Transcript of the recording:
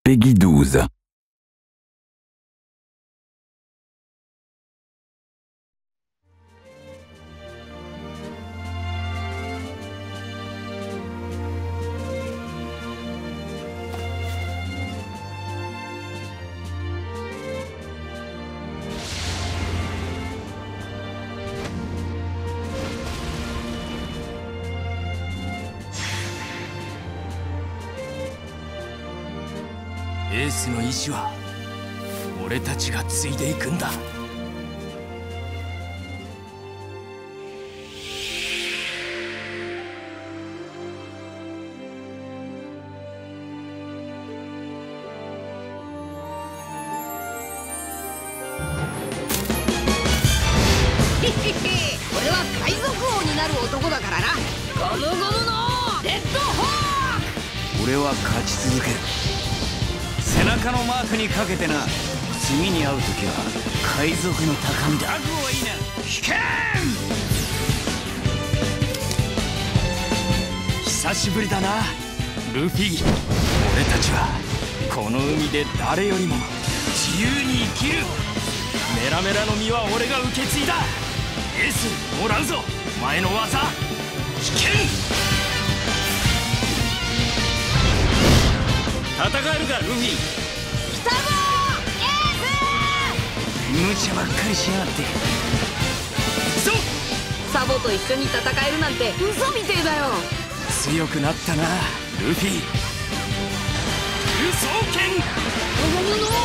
Peggy 12. エースの意志は俺たちが継いでいくんだ。 俺は海賊王になる男だからな。ゴムゴムのレッドホーク。 俺は勝ち続ける。背中のマークにかけてな。次に会う時は海賊の高みだ。覚悟はいいな。引けん。久しぶりだなルフィ。俺たちはこの海で誰よりも自由に生きる。メラメラの実は俺が受け継いだ。エースもらうぞお前の技。引けん。戦えるかルフィ。 来たぞエー無茶ばっかりしやがって。 そう。 スサボと一緒に戦えるなんて嘘みてえだよ。 強くなったなルフィ。空想剣。 ゴムゴムの